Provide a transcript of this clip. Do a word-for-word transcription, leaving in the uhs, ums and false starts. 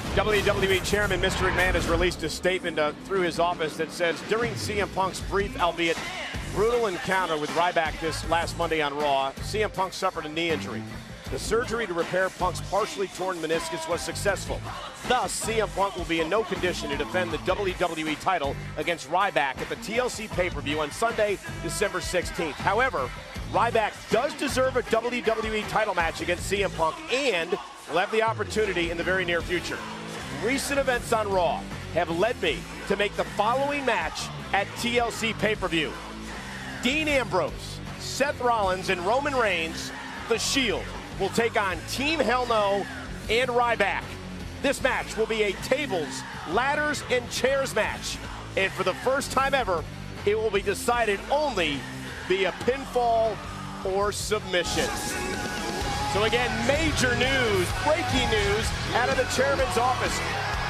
W W E Chairman Mister McMahon has released a statement uh, through his office that says, during C M Punk's brief, albeit brutal encounter with Ryback this last Monday on Raw, C M Punk suffered a knee injury. The surgery to repair Punk's partially torn meniscus was successful. Thus, C M Punk will be in no condition to defend the W W E title against Ryback at the T L C pay-per-view on Sunday, December sixteenth. However, Ryback does deserve a W W E title match against C M Punk and will have the opportunity in the very near future. Recent events on Raw have led me to make the following match at T L C pay-per-view. Dean Ambrose, Seth Rollins, and Roman Reigns, The Shield, will take on Team Hell No and Ryback. This match will be a tables, ladders, and chairs match. And for the first time ever, it will be decided only via pinfall or submission. So again, major news, breaking news out of the chairman's office.